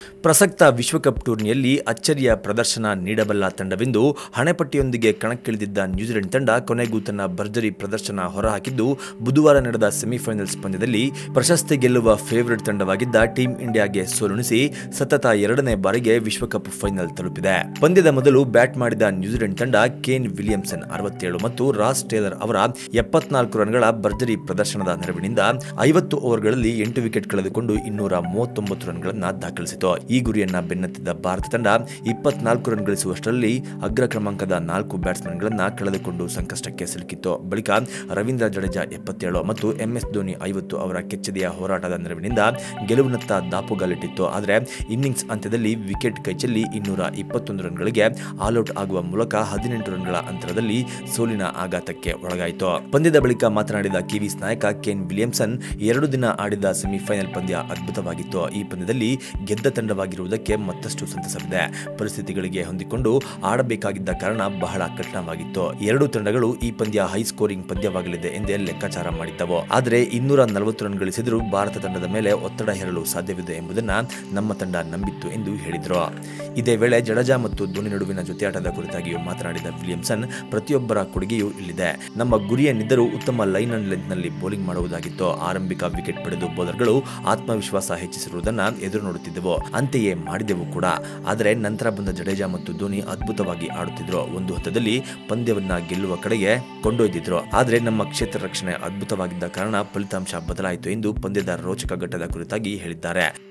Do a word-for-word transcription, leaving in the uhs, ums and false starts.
ಪ್ರಸಕ್ತ ವಿಶ್ವಕಪ್ ಟೂರ್ನಿಯಲ್ಲಿ ಅಚ್ಚರಿಯ ಪ್ರದರ್ಶನ ನೀಡಬಲ್ಲ ತಂಡವೆಂದು ಹಣೆಪಟ್ಟಿಯೊಂದಿಗೆ ಕಣಕ್ಕಿಳಿದಿದ್ದ ನ್ಯೂಜಿಲೆಂಡ್ ತಂಡ ಕೊನೆಗೂ ತನ್ನ ಭರ್ಜರಿ ಪ್ರದರ್ಶನ ಹೊರಹಾಕಿದ್ದು ಬುಧವಾರ ನಡೆದ ಸೆಮಿಫೈನಲ್ಸ್ ಪಂದ್ಯದಲ್ಲಿ ಪ್ರಶಸ್ತಿ ಗೆಲ್ಲುವ ಫೇವರಿಟ್ ತಂಡವಾಗಿದ್ದ ಟೀಂ ಇಂಡಿಯಾಗೆ ಸೋಲುಣಿಸಿ ಸತತ ಎರಡನೇ ಬಾರಿಗೆ ವಿಶ್ವಕಪ್ ಫೈನಲ್ ತಲುಪಿದೆ. ಪಂದ್ಯದ ಮೊದಲು ಬ್ಯಾಟ್ ಮಾಡಿದ ನ್ಯೂಜಿಲೆಂಡ್ ತಂಡ ಕೇನ್ ವಿಲಿಯಮ್ಸನ್ ಅರವತ್ತೇಳು ಮತ್ತು ರಾಸ್ ಟೇಲರ್ ಅವರ ಎಪ್ಪತ್ನಾಲ್ಕು ರನ್ಗಳ ಭರ್ಜರಿ ಪ್ರದರ್ಶನದ ನೆರವಿನಿಂದ ಐವತ್ತು ಓವರ್ಗಳಲ್ಲಿ ಎಂಟು ವಿಕೆಟ್ ಕಳೆದುಕೊಂಡು ಇನ್ನೂರ ಮೂವತ್ತೊಂಬತ್ತು ರನ್ಗಳನ್ನು ದಾಖಲಿಸಿತು. ಈ ಗುರಿಯನ್ನ ಬೆನ್ನತ್ತಿದ್ದ ಭಾರತ ತಂಡ ಇಪ್ಪತ್ನಾಲ್ಕು ರನ್ ಗಳಿಸುವಷ್ಟರಲ್ಲಿ ಅಗ್ರ ಕ್ರಮಾಂಕದ ನಾಲ್ಕು ಬ್ಯಾಟ್ಸ್ಮನ್ಗಳನ್ನ ಕಳೆದುಕೊಂಡು ಸಂಕಷ್ಟಕ್ಕೆ ಸಿಲುಕಿತ್ತು. ಬಳಿಕ ರವೀಂದ್ರ ಜಡೇಜಾ ಎಪ್ಪತ್ತೇಳು ಮತ್ತು ಎಂಎಸ್ ಧೋನಿ ಐವತ್ತು ಅವರ ಕೆಚ್ಚೆದೆಯ ಹೋರಾಟದ ನೆರವಿನಿಂದ ಗೆಲುವಿನತ್ತ ದಾಪುಗಾಲಿಟ್ಟಿತ್ತು. ಆದರೆ ಇನ್ನಿಂಗ್ಸ್ ಅಂತ್ಯದಲ್ಲಿ ವಿಕೆಟ್ ಕೈಚೆಲ್ಲಿ ಇನ್ನೂರ ಇಪ್ಪತ್ತೊಂದು ರನ್ಗಳಿಗೆ ಆಲ್ಔಟ್ ಆಗುವ ಮೂಲಕ ಹದಿನೆಂಟು ರನ್ಗಳ ಅಂತರದಲ್ಲಿ ಸೋಲಿನ ಆಘಾತಕ್ಕೆ ಒಳಗಾಯಿತು. ಪಂದ್ಯದ ಬಳಿಕ ಮಾತನಾಡಿದ ಕಿವೀಸ್ ನಾಯಕ ಕೇನ್ ವಿಲಿಯಮ್ಸನ್, ಎರಡು ದಿನ ಆಡಿದ ಸೆಮಿಫೈನಲ್ ಪಂದ್ಯ ಅದ್ಭುತವಾಗಿತ್ತು. ಈ ಪಂದ್ಯದಲ್ಲಿ ಗೆದ್ದ ತಂಡವಾಗಿರುವುದಕ್ಕೆ ಮತ್ತಷ್ಟು ಸಂತಸವಿದೆ. ಪರಿಸ್ಥಿತಿಗಳಿಗೆ ಹೊಂದಿಕೊಂಡು ಆಡಬೇಕಾಗಿದ್ದ ಕಾರಣ ಬಹಳ ಕಠಿಣವಾಗಿತ್ತು. ಎರಡು ತಂಡಗಳು ಈ ಪಂದ್ಯ ಹೈ ಸ್ಕೋರಿಂಗ್ ಪಂದ್ಯವಾಗಲಿದೆ ಎಂದೇ ಲೆಕ್ಕಾಚಾರ ಮಾಡಿದ್ದವು. ಆದರೆ ಇನ್ನೂರ ನಲವತ್ತು ರನ್ ಗಳಿಸಿದರೂ ಭಾರತ ತಂಡದ ಮೇಲೆ ಒತ್ತಡ ಹೇರಲು ಸಾಧ್ಯವಿದೆ ಎಂಬುದನ್ನ ನಮ್ಮ ತಂಡ ನಂಬಿತ್ತು ಎಂದು ಹೇಳಿದರು. ಇದೇ ವೇಳೆ ಜಡೇಜಾ ಮತ್ತು ಧೋನಿ ನಡುವಿನ ಜೊತೆಯಾಟದ ಕುರಿತಾಗಿಯೂ ಮಾತನಾಡಿದ ವಿಲಿಯಮ್ಸನ್, ಪ್ರತಿಯೊಬ್ಬರ ಕೊಡುಗೆಯೂ ಇಲ್ಲಿದೆ. ನಮ್ಮ ಗುರಿಯೇನಿದ್ದರೂ ಉತ್ತಮ ಲೈನ್ ಅಂಡ್ ಲೆಂತ್ ನಲ್ಲಿ ಬೌಲಿಂಗ್ ಮಾಡುವುದಾಗಿತ್ತು. ಆರಂಭಿಕ ವಿಕೆಟ್ ಪಡೆದು ಬೌಲರ್ಗಳು ಆತ್ಮವಿಶ್ವಾಸ ಹೆಚ್ಚಿಸಿರುವುದನ್ನ ಎದುರು ನೋಡುತ್ತಿದ್ದೆವು. ಅಂತೆಯೇ ಮಾಡಿದೆವು ಕೂಡ. ಆದರೆ ನಂತರ ಬಂದ ಜಡೇಜಾ ಮತ್ತು ಧೋನಿ ಅದ್ಭುತವಾಗಿ ಆಡುತ್ತಿದ್ರು. ಒಂದು ಹಂತದಲ್ಲಿ ಪಂದ್ಯವನ್ನ ಗೆಲ್ಲುವ ಕಡೆಗೆ ಕೊಂಡೊಯ್ದಿದ್ರು. ಆದರೆ ನಮ್ಮ ಕ್ಷೇತ್ರ ರಕ್ಷಣೆ ಅದ್ಭುತವಾಗಿದ್ದ ಕಾರಣ ಫಲಿತಾಂಶ ಬದಲಾಯಿತು ಎಂದು ಪಂದ್ಯದ ರೋಚಕ ಘಟ್ಟದ ಕುರಿತಾಗಿ ಹೇಳಿದ್ದಾರೆ.